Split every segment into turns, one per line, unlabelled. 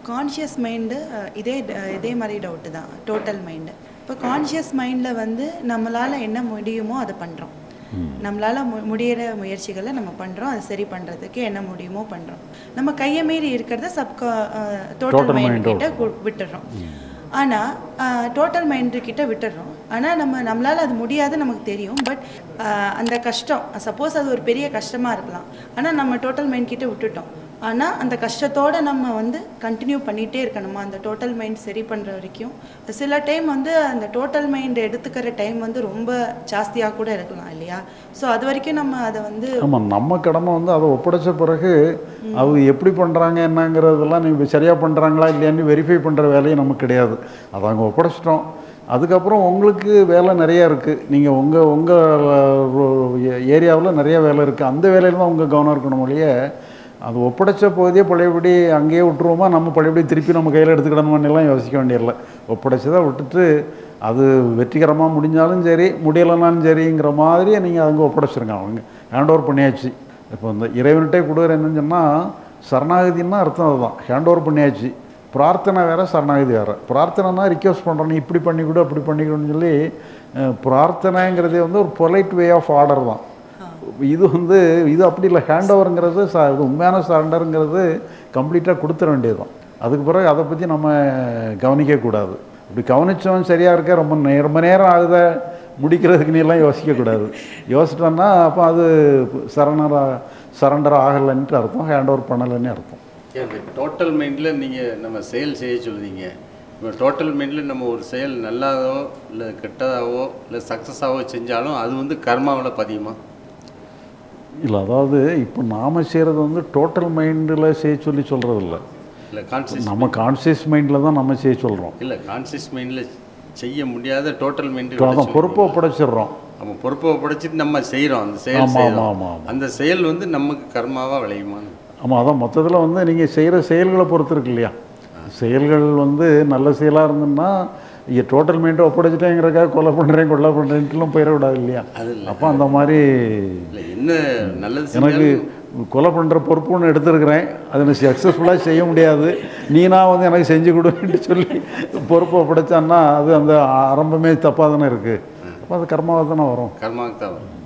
Conscious mind இதே மாதிரி doubt தான், டோட்டல் மைண்டு. இப்போ கான்ஷியஸ் மைண்டில் வந்து நம்மளால் என்ன முடியுமோ அதை பண்ணுறோம். நம்மளால் முடிகிற முயற்சிகளை நம்ம பண்ணுறோம். அதை சரி பண்ணுறதுக்கு என்ன முடியுமோ பண்ணுறோம். நம்ம கையை மீறி இருக்கிறத டோட்டல் மைண்ட் கிட்ட விட்டுடுறோம். ஆனால் டோட்டல் மைண்டு கிட்ட விட்டுடுறோம். ஆனால் நம்மளால் அது முடியாது நமக்கு தெரியும். பட் அந்த கஷ்டம், சப்போஸ் அது ஒரு பெரிய கஷ்டமாக இருக்கலாம், ஆனால் நம்ம டோட்டல் மைண்ட் கிட்ட விட்டுட்டோம். ஆனால் அந்த கஷ்டத்தோடு நம்ம வந்து கண்டினியூ பண்ணிகிட்டே இருக்கணுமா அந்த டோட்டல் மைண்ட் சரி பண்ணுற வரைக்கும்? சில டைம் வந்து அந்த டோட்டல் மைண்ட் எடுத்துக்கிற டைம் வந்து ரொம்ப ஜாஸ்தியாக கூட இருக்கலாம் இல்லையா? ஸோ அது வரைக்கும் நம்ம அதை வந்து
நம்ம கடமை வந்து அதை ஒப்படைச்ச பிறகு அவங்க எப்படி பண்ணுறாங்க என்னங்கிறதெல்லாம் நீங்கள் சரியாக பண்ணுறாங்களா இல்லையான்னு வெரிஃபை பண்ணுற வேலையும் நமக்கு கிடையாது. அதை அவங்க ஒப்படைச்சிட்டோம். அதுக்கப்புறம் உங்களுக்கு வேலை நிறையா இருக்குது. நீங்கள் உங்கள் ஏரியாவில் நிறைய வேலை இருக்குது. அந்த வேலையில் தான் உங்கள் கவனம் இருக்கணும் இல்லையே. அது ஒப்படைச்ச போதே பழையபடி அங்கேயே விட்டுருவோமா, நம்ம பழையபடி திருப்பி நம்ம கையில் எடுத்துக்கிடணுமான்னுலாம் யோசிக்க வேண்டியதில்லை. ஒப்படைச்சதை விட்டுட்டு அது வெற்றிகரமாக முடிஞ்சாலும் சரி முடியலைனாலும் சரிங்கிற மாதிரி நீங்கள் அங்கே ஒப்படைச்சிருங்க. அவங்க ஹேண்ட் ஓவர் பண்ணியாச்சு. இப்போ இந்த இறைவன்கிட்டே கொடுக்குற என்னன்னு சொன்னால் சரணாகதின்னா அர்த்தம் அதுதான். ஹேண்ட் ஓவர் பண்ணியாச்சு. பிரார்த்தனை வேறு, சரணாகதி வேறு. பிரார்த்தனைனா ரிக்வெஸ்ட் பண்ணுறோம், நீ இப்படி பண்ணிவிடு அப்படி பண்ணிக்கணும்னு சொல்லி. பிரார்த்தனைங்கிறதே வந்து ஒரு பொலைட் வே ஆஃப் ஆர்டர் தான். இது அப்படி இல்லை. ஹேண்ட் ஓவருங்கிறது உண்மையான சரண்டருங்கிறது கம்ப்ளீட்டாக கொடுத்துட வேண்டியது தான். அதுக்கு பிறகு அதை பற்றி நம்ம கவனிக்கக்கூடாது. இப்படி கவனித்தவன் சரியாக இருக்க ரொம்ப நேரம் ஆகுத முடிக்கிறதுக்கு நீலாம் யோசிக்கக்கூடாது. யோசிச்சிட்டோன்னா அப்போ அது சரண்டர் ஆகலைன்ட்டு அர்த்தம், ஹேண்ட் ஓவர் பண்ணலைன்னு அர்த்தம்.
டோட்டல் மைண்டில் நீங்கள் நம்ம செயல் செய்ய சொல்லுவீங்க. இப்போ டோட்டல் மைண்டில் நம்ம ஒரு செயல் நல்லாவோ இல்லை கெட்டதாகவோ இல்லை சக்ஸஸாகவோ செஞ்சாலும் அது வந்து கர்மாவில் பதியுமா?
இல்லை, அதாவது இப்போ நாம் செய்கிறது வந்து டோட்டல் மைண்டில் செய்ய சொல்கிறது இல்லை. நம்ம கான்சியஸ் மைண்டில் தான் நம்ம செய்ய சொல்கிறோம்.
இல்லை, கான்சியஸ் மைண்டில் செய்ய முடியாத டோட்டல் மைண்டில்
அதான் பொறுப்பை ஒப்படைச்சிடுறோம்.
நம்ம பொறுப்பை ஒப்படைச்சிட்டு நம்ம செய்கிறோம். அந்த செயல் அந்த செயல் வந்து நமக்கு கர்மாவாக விளையுமான்னு.
ஆமாம், அதான் மொத்தத்தில் வந்து நீங்கள் செய்கிற செயல்களை பொறுத்து இருக்கு இல்லையா. செயல்கள் வந்து நல்ல செயலாக இருந்ததுன்னா டோட்டல் மைண்டை ஒப்படைச்சிட்டேங்கிறக்காக கொலை பண்ணுறேன்ட்டுலாம் போயிடக்கூடாது இல்லையா. அப்போ அந்த மாதிரி
என்ன நல்லது
எனக்கு கொலை பண்ணுற பொறுப்புன்னு எடுத்துருக்கிறேன், அதை நான் சக்ஸஸ்ஃபுல்லாக செய்ய முடியாது, நீனா வந்து எனக்கு செஞ்சு கொடுன்னு சொல்லி பொறுப்பை ஒப்படைச்சான்னா அது அந்த ஆரம்பமே தப்பாக தானே இருக்குது. அப்போ அது கர்மாவாக தானே வரும்.
கர்மாவுக்கு தான் வரும்.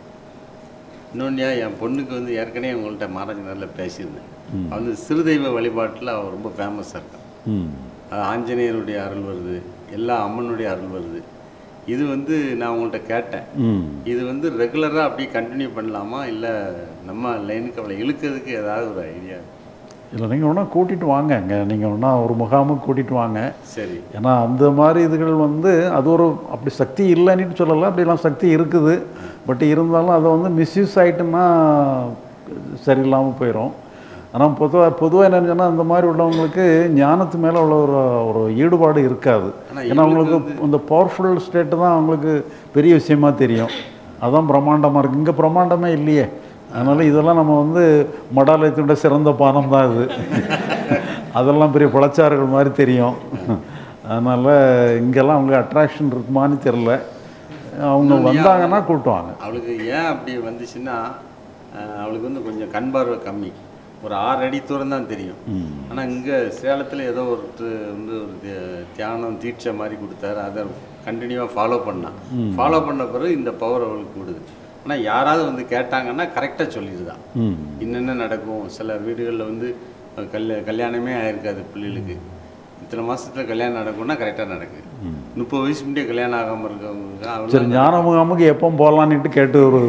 இன்னொன்று, என் பொண்ணுக்கு வந்து ஏற்கனவே உங்கள்கிட்ட மாராஜ் நேரில் பேசியிருந்தேன். வந்து சிறுதெய்வ வழிபாட்டில் அவள் ரொம்ப ஃபேமஸாக இருக்கான். அது ஆஞ்சநேயருடைய அருள் வருது, எல்லா அம்மனுடைய அருள் வருது. இது வந்து நான் உங்கள்கிட்ட கேட்டேன், இது வந்து ரெகுலராக அப்படியே கண்டினியூ பண்ணலாமா, இல்லை நம்ம லைனுக்கு அவளை இழுக்கிறதுக்கு ஏதாவது ஒரு ஐடியா?
இல்லை, நீங்கள் ஒன்றா கூட்டிகிட்டு வாங்க. நீங்கள் ஒன்றா ஒரு முகாமுக்கு கூட்டிகிட்டு வாங்க.
சரி.
ஏன்னா அந்த மாதிரி இதுகள் வந்து அது ஒரு அப்படி சக்தி இல்லைன்னு சொல்லலை, அப்படிலாம் சக்தி இருக்குது. பட் இருந்தாலும் அதை வந்து மிஸ்யூஸ் ஆகிட்டுன்னா சரியில்லாமல் போயிடும். ஆனால் பொதுவாக என்னன்னு சொன்னால் அந்த மாதிரி உள்ளவங்களுக்கு ஞானத்து மேலே உள்ள ஒரு ஈடுபாடு இருக்காது. ஏன்னா அவங்களுக்கு இந்த பவர்ஃபுல் ஸ்டேட்டு தான் அவங்களுக்கு பெரிய விஷயமா தெரியும். அதுதான் பிரம்மாண்டமாக இருக்குது. இங்கே பிரம்மாண்டமே இல்லையே. அதனால் இதெல்லாம் நம்ம வந்து மடாலயத்தினுடைய சிறந்த பானம் தான் இது. அதெல்லாம் பெரிய பழச்சாறுகள் மாதிரி தெரியும். அதனால் இங்கெல்லாம் அவங்களுக்கு அட்ராக்ஷன் இருக்குமான்னு தெரில. அவங்க வந்தாங்கன்னா கூட்டுவாங்க.
அவளுக்கு ஏன் அப்படி வந்துச்சுன்னா, அவளுக்கு வந்து கொஞ்சம் கண் பார்வை கம்மி, ஒரு 6 அடி தூரம் தான் தெரியும். ஆனால் இங்கே சேலத்தில் ஏதோ ஒருத்தர் வந்து ஒரு தியானம் தீட்சை மாதிரி கொடுத்தாரு. அதை கண்டினியூவாக ஃபாலோ பண்ண பிறகு இந்த பவர் அவளுக்கு கூடுது. ஆனால் யாராவது வந்து கேட்டாங்கன்னா கரெக்டாக சொல்லிடுதான் என்னென்ன நடக்கும். சில வீடுகளில் வந்து கல்யாணமே ஆயிருக்காது பிள்ளைகளுக்கு, இத்தனை மாதத்தில் கல்யாணம் நடக்கும்னா கரெக்டாக நடக்குது. 30 வயசு முன்னே கல்யாணம் ஆகாமல் இருக்கவங்க
சரி ஞான முகாமுக்கு எப்போ போகலான்ட்டு கேட்டு ஒரு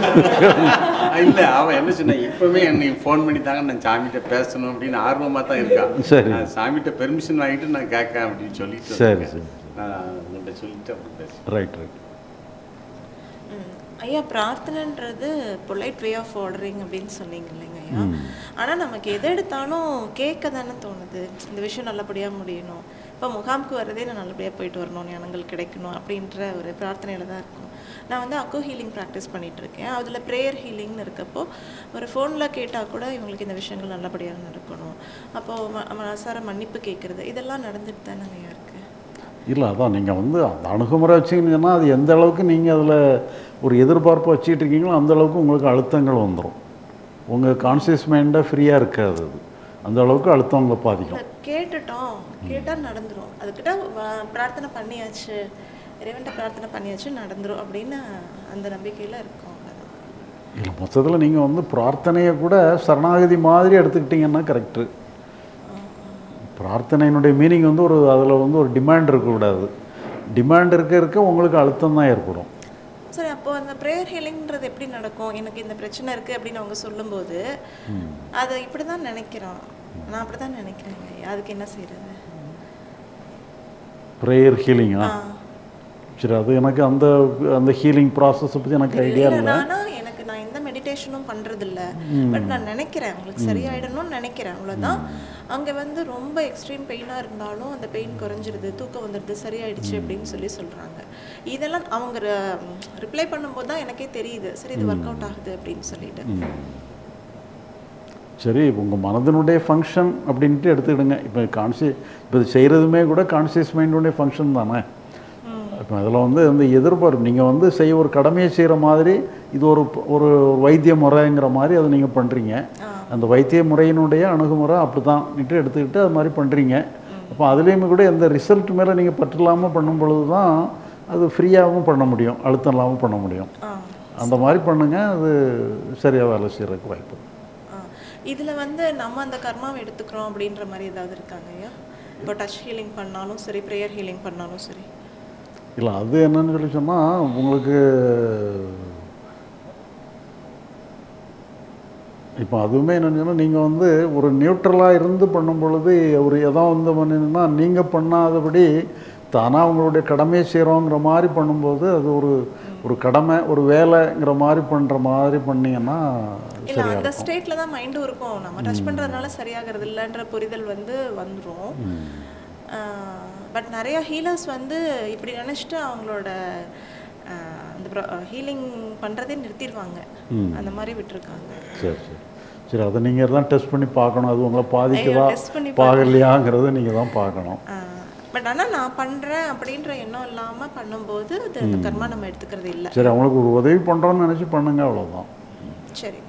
இல்லை, அவன் என்ன சொன்ன, இப்போவே என்னை ஃபோன் பண்ணி தாங்க நான் சாமிகிட்ட பேசணும் அப்படின்னு ஆர்வமாக தான் இருக்கான்.
சரி,
நான் சாமிகிட்ட பெர்மிஷன் வாங்கிட்டு நான் கேட்கேன் அப்படின்னு சொல்லிட்டு
சரி சரி
நான் உங்கள்கிட்ட சொல்லிட்டு அப்படி பேசுகிறேன்.
ரைட்.
ஐயா, பிரார்த்தனைன்றது பொலைட் வே ஆஃப் ஆர்டரிங் அப்படின்னு சொன்னீங்க இல்லைங்க ஐயா. ஆனால் நமக்கு எது எடுத்தாலும் கேட்க தானே தோணுது, இந்த விஷயம் நல்லபடியாக முடியணும். இப்போ முகாமுக்கு வரதே நான் நல்லபடியாக போயிட்டு வரணும், ஞானங்கள் கிடைக்கணும் அப்படின்ற ஒரு பிரார்த்தனையில் தான் இருக்கும். நான் வந்து அக்கோ ஹீலிங் ப்ராக்டிஸ் பண்ணிகிட்ருக்கேன். அதில் ப்ரேயர் ஹீலிங்னு இருக்கப்போ ஒரு ஃபோனில் கேட்டால் கூட இவங்களுக்கு இந்த விஷயங்கள் நல்லபடியாக நடக்கணும், அப்போது மனசார மன்னிப்பு கேட்குறது, இதெல்லாம் நடந்துட்டு தானே ஐயா இருக்குது.
இல்லை, அதான் நீங்கள் வந்து அந்த அணுகுமுறை வச்சிங்கன்னா அது எந்த அளவுக்கு நீங்கள் அதில் ஒரு எதிர்பார்ப்பு வச்சுக்கிட்டு இருக்கீங்களோ அந்த அளவுக்கு உங்களுக்கு அழுத்தங்கள் வந்துடும். உங்கள் கான்சியஸ் மைண்டாக ஃப்ரீயாக இருக்காது. அது அந்த அளவுக்கு அழுத்தம் உங்களை பாதிக்கும்.
கேட்டுட்டோம், கேட்டால் நடந்துரும். அதுக்கிட்ட பிரார்த்தனை பண்ணியாச்சு, இறைவன்கிட்ட பிரார்த்தனை பண்ணியாச்சு, நடந்துரும் அப்படின்னு அந்த நம்பிக்கையில் இருக்கோம்.
இல்லை, மொத்தத்தில் நீங்கள் வந்து பிரார்த்தனையை கூட சரணாகதி மாதிரி எடுத்துக்கிட்டிங்கன்னா கரெக்டு. பிரார்த்தனையினுடைய மீனிங் வந்து அதில் வந்து ஒரு டிமாண்ட் இருக்கக்கூடாது. டிமாண்ட் இருக்க உங்களுக்கு அழுத்தம் தான் ஏற்படும்.
சரி, அப்போ அந்த ப்ரேயர் ஹீலிங்கிறது எப்படி நடக்கும்? எனக்கு இந்த பிரச்சனை இருக்குது அப்படின்னு அவங்க சொல்லும்போது அதை இப்படி தான் நினைக்கிறோம், நான் அப்படி தான் நினைக்கிறேங்க. அதுக்கு என்ன செய்கிறது?
ப்ரேயர் ஹீலிங்கா? சரி, அது எனக்கு அந்த அந்த ஹீலிங் ப்ராசஸை பற்றி எனக்கு ஐடியா இல்லை.
எனக்கு நான் எந்த மெடிடேஷனும் பண்ணுறதில்ல. பட் நான் நினைக்கிறேன் உங்களுக்கு சரியாயிடணும்னு நினைக்கிறேன், அவ்வளோதான். அங்கே வந்து ரொம்ப எக்ஸ்ட்ரீம் பெயினாக இருந்தாலும் அந்த பெயின் குறைஞ்சிருது, தூக்கம் வந்துடுது, சரியாயிடுச்சு அப்படின்னு சொல்கிறாங்க. இதெல்லாம் அவங்க ரிப்ளை பண்ணும்போது தான் எனக்கே தெரியுது, சரி இது ஒர்க் அவுட் ஆகுது அப்படின்னு சொல்லிட்டு.
சரி, உங்கள் மனதினுடைய ஃபங்க்ஷன் அப்படின்ட்டு எடுத்துக்கிடுங்க. இப்போ இப்போ இது செய்கிறதுமே கூட கான்சியஸ் மைண்டுடைய ஃபங்க்ஷன் தானே. இப்போ அதில் வந்து இந்த எதிர்பார்ப்பு நீங்கள் வந்து ஒரு கடமையை செய்கிற மாதிரி இது ஒரு வைத்திய முறைங்கிற மாதிரி அதை நீங்கள் பண்ணுறீங்க. அந்த வைத்திய முறையினுடைய அணுகுமுறை அப்படி தான் எடுத்துக்கிட்டு அது மாதிரி பண்ணுறீங்க. அப்போ அதுலேயுமே கூட எந்த ரிசல்ட் மேலே நீங்கள் பற்று இல்லாமல் பண்ணும் பொழுது தான் அது ஃப்ரீயாகவும் பண்ண முடியும், அழுத்தம் இல்லாமல் பண்ண முடியும். அந்த மாதிரி பண்ணுங்கள், அது சரியாக வேலை செய்கிறதுக்கு வாய்ப்பு.
இதில் வந்து நம்ம அந்த கர்மாவை எடுத்துக்கிறோம் அப்படின்ற மாதிரி ஏதாவது இருக்காங்க ஐயா? இப்போ டச் ஹீலிங் பண்ணாலும் சரி, ப்ரேயர் ஹீலிங் பண்ணாலும் சரி.
இல்லை, அது என்னன்னு சொல்லி சொன்னால் உங்களுக்கு இப்போ அதுவுமே என்னென்னு சொன்னால் நீங்கள் வந்து ஒரு நியூட்ரலாக இருந்து பண்ணும் பொழுது எதோ வந்து பண்ணிங்கன்னா நீங்கள் பண்ணாதபடி தானாக உங்களுடைய கடமையை செய்கிறோங்கிற மாதிரி பண்ணும்போது அது ஒரு கடமை, ஒரு வேலைங்கிற மாதிரி பண்ணுற மாதிரி பண்ணிங்கன்னா
இல்லை, அந்த ஸ்டேட்டில் தான் மைண்டும் இருக்கும். நம்ம டச் பண்ணுறதுனால சரியாகிறது இல்லைன்ற புரிதல் வந்து வந்துடும். பட் நிறைய ஹீலர்ஸ் வந்து இப்படி நினச்சிட்டு அவங்களோட அந்த ஹீலிங் பண்ணுறதே நிறுத்திடுவாங்க, அந்த மாதிரி விட்டுருக்காங்க.
சரி சரி சரி, அதை நீங்கள் எல்லாம் டெஸ்ட் பண்ணி பார்க்கணும். அது உங்களை பாதிக்கதா பார்க்கலையாங்கிறத நீங்கள் தான் பார்க்கணும்.
பட் ஆனால் நான் பண்ணுறேன் அப்படின்ற எண்ணம் இல்லாமல் பண்ணும்போது அது அந்த கர்மா நம்ம எடுத்துக்கிறது இல்லை.
சரி, அவங்களுக்கு ஒரு உதவி பண்ணுறோன்னு நினச்சி பண்ணுங்க, அவ்வளோதான்.
சரி.